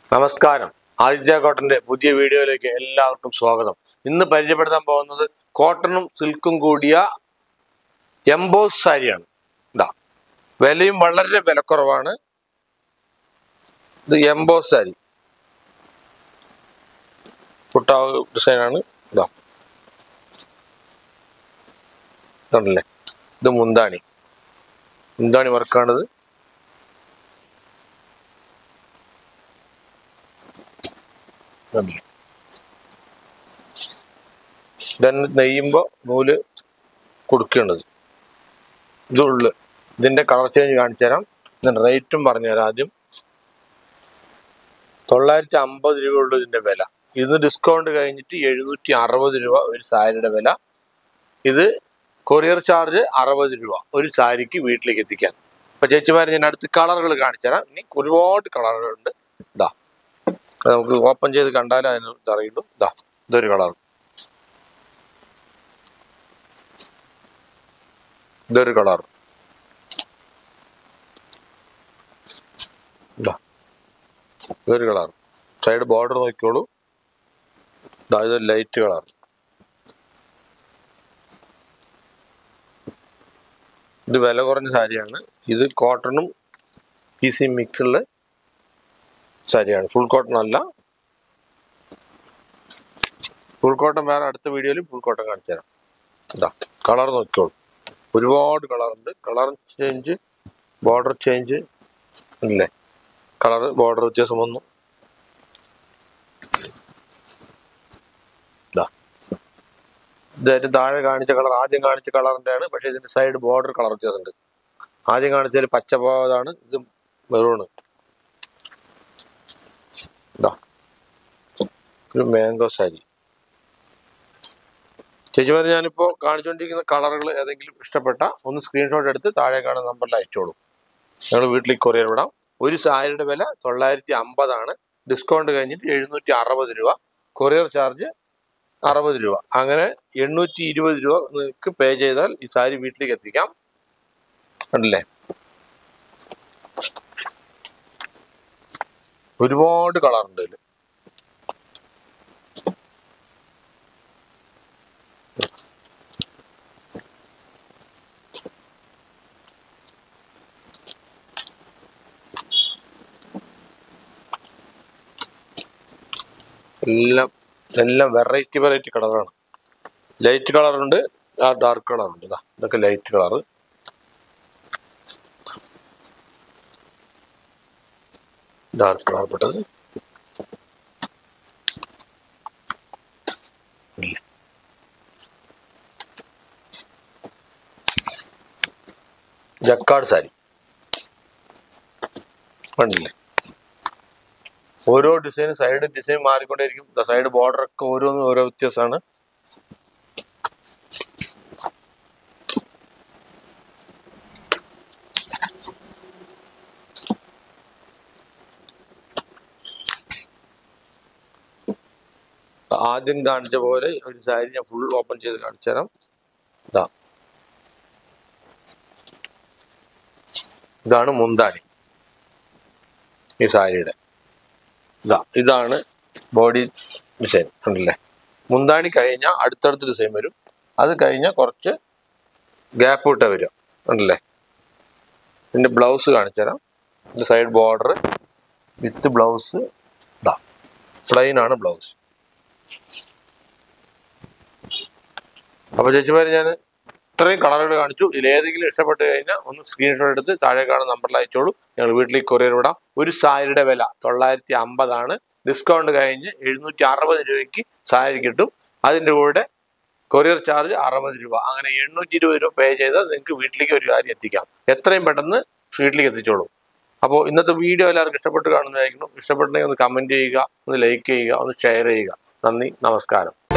നമസ്കാരം. ആദിത്യ കോട്ടന്റെ പുതിയ വീഡിയോയിലേക്ക് എല്ലാവർക്കും സ്വാഗതം. ഇന്ന് പരിചയപ്പെടുത്താൻ പോകുന്നത് കോട്ടണും സിൽക്കും കൂടിയ എംബോസ് സാരിയാണ്. ഇതാ, വിലയും വളരെ വിലക്കുറവാണ്. ഇത് എംബോസ് സാരി, പുട്ടാവ് ഡിസൈനാണ്. ഇതാ കണ്ടല്ലേ, ഇത് മുന്താണി വർക്കാണിത്. ഇതന്നെ നെയ്യുമ്പോൾ നൂല് കൊടുക്കേണ്ടത്. ഇതുള്ളു. ഇതിന്റെ കളർ ചേഞ്ച് കാണിച്ചു തരാം. ഇതിന്റെ റേറ്റും പറഞ്ഞുതരാം. ആദ്യം 950 രൂപ ഉള്ളു ഇതിന്റെ വില. ഇന്ന് ഡിസ്കൗണ്ട് കഴിഞ്ഞിട്ട് 760 രൂപ ഒരു സാരിയുടെ വില. ഇത് കൊറിയർ ചാർജ് 60 രൂപ ഒരു സാരിക്ക് വീട്ടിലേക്ക് എത്തിക്കാൻ. അപ്പൊ ചേച്ചിമാരെ ഞാൻ അടുത്ത് കളറുകൾ കാണിച്ചു തരാം. ഇനി ഒരുപാട് കളറുകളുണ്ട്. ഇതാ, നമുക്ക് ഓപ്പൺ ചെയ്ത് കണ്ടാലും അതിന് അറിയുള്ളൂ. ഇതാ, ഇതൊരു കളർ, ഇതൊരു കളർ, ഇതൊരു കളർ. സൈഡ് ബോർഡർ നോക്കിക്കോളൂ. ഇതൊരു ലൈറ്റ് കളർ. ഇത് വില കുറഞ്ഞ സാരിയാണ്. ഇത് കോട്ടണും PC മിക്സുള്ള സാരിയാണ്. ഫുൾ കോട്ടൺ അല്ല. ഫുൾ കോട്ടൺ വേറെ അടുത്ത വീഡിയോയിൽ ഫുൾ കോട്ടൺ കാണിച്ചു തരാം. ഇതാ, കളർ നോക്കിക്കോളൂ. ഒരുപാട് കളറുണ്ട്. കളർ ചേഞ്ച്, ബോർഡർ ചേഞ്ച് ഇല്ലേ, കളർ ബോർഡർ വ്യത്യാസം വന്നു. ഇതായിട്ട് താഴെ കാണിച്ച കളർ ആദ്യം കാണിച്ച കളറിന്റെ ആണ്. പക്ഷെ ഇതിന്റെ സൈഡ് ബോർഡർ കളർ വ്യത്യാസമുണ്ട്. ആദ്യം കാണിച്ചതിൽ പച്ച പോയതാണ്, ഇത് മെറൂണ്. ഇതാ, ഒരു മാംഗോ സാരി. ചേച്ചിമാരെ, ഞാനിപ്പോ കാണിച്ചുകൊണ്ടിരിക്കുന്ന കളറുകൾ ഏതെങ്കിലും ഇഷ്ടപ്പെട്ട ഒന്ന് സ്ക്രീൻഷോട്ട് എടുത്ത് താഴെ കാണുന്ന നമ്പറിൽ അയച്ചോളൂ. ഞങ്ങൾ വീട്ടിലേക്ക് കൊറിയർ വിടാം. ഒരു സാരിയുടെ വില 950 ആണ്. ഡിസ്കൗണ്ട് കഴിഞ്ഞിട്ട് 760 രൂപ. കൊറിയർ ചാർജ് 60 രൂപ. അങ്ങനെ 820 രൂപ നിങ്ങൾക്ക് പേ ചെയ്താൽ ഈ സാരി വീട്ടിലേക്ക് എത്തിക്കാം. കണ്ടില്ലേ, ഒരുപാട് കളറുണ്ട് ഇതിൽ. എല്ലാം വെറൈറ്റി കളറാണ്. ലൈറ്റ് കളറുണ്ട്, ഡാർക്ക് കളറുണ്ട്. ഇതൊക്കെ ലൈറ്റ് കളറ്. ഡാർക്ക് കളർ പെട്ടത് ജക്കാർഡ് സാരി കണ്ടില്ലേ. ഓരോ ഡിസൈൻ, സൈഡ് ഡിസൈൻ മാറിക്കൊണ്ടേയിരിക്കും. സൈഡ് ബോർഡർ ഒക്കെ ഓരോന്നും ഓരോ വ്യത്യാസമാണ്. ആദ്യം കാണിച്ച പോലെ ഒരു സാരി ഞാൻ ഫുൾ ഓപ്പൺ ചെയ്ത് കാണിച്ചു തരാം. ഇതാണ് മുന്താണി ഈ സാരിയുടെ. ഇതാണ് ബോഡി ഡിസൈൻ. കണ്ടില്ലേ, മുന്താണി കഴിഞ്ഞാൽ അടുത്തടുത്ത് ഡിസൈൻ വരും. അത് കഴിഞ്ഞാൽ കുറച്ച് ഗ്യാപ്പ് ഇട്ട വരിക. കണ്ടില്ലേ, ഇതിന്റെ ബ്ലൗസ് കാണിച്ചു തരാം. ഇത് side border with blouse. Plain ആണ് ബ്ലൗസ്. അപ്പൊ ചേച്ചിമാര്, ഞാൻ ഇത്രയും കളറുകൾ കാണിച്ചു. ഇതിലേതെങ്കിലും ഇഷ്ടപ്പെട്ട് കഴിഞ്ഞാൽ ഒന്ന് സ്ക്രീൻഷോട്ട് എടുത്ത് താഴെ കാണുന്ന നമ്പറിൽ അയച്ചോളൂ. ഞങ്ങൾ വീട്ടിലേക്ക് കൊറിയർ വിടാം. ഒരു സാരിയുടെ വില 950 ആണ്. ഡിസ്കൗണ്ട് കഴിഞ്ഞ് 760 രൂപയ്ക്ക് സാരി കിട്ടും. അതിൻ്റെ കൂടെ കൊറിയർ ചാർജ് 60 രൂപ. അങ്ങനെ 820 രൂപ പേ ചെയ്താൽ നിങ്ങൾക്ക് വീട്ടിലേക്ക് ഒരു സാരി എത്തിക്കാം. എത്രയും പെട്ടെന്ന് വീട്ടിലേക്ക് എത്തിച്ചോളൂ. അപ്പോൾ ഇന്നത്തെ വീഡിയോ എല്ലാവർക്കും ഇഷ്ടപ്പെട്ട് കാണുന്നതായിരിക്കണം. ഇഷ്ടപ്പെട്ടെങ്കിൽ ഒന്ന് കമൻറ്റ് ചെയ്യുക, ഒന്ന് ലൈക്ക് ചെയ്യുക, ഒന്ന് ഷെയർ ചെയ്യുക. നന്ദി, നമസ്കാരം.